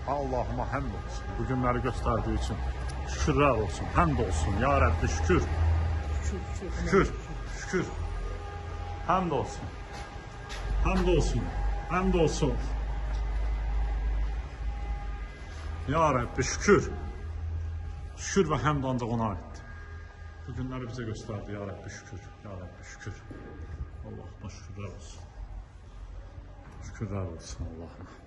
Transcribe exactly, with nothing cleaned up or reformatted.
Allah'ıma həmd olsun. Bu günləri göstərdiyi üçün şükürlər olsun, həmd olsun. Ya Rəbbi şükür. Şükür, şükür. Həmd olsun. Həmd olsun. Həmd olsun. Ya Rəbbi şükür. Şükür və həmd ancaq ona aiddir. Bu günləri bizə göstərdi. Ya Rəbbi şükür. Ya Rəbbi şükür. Allah'ıma şükürlər olsun. Şükürlər olsun Allah'ıma.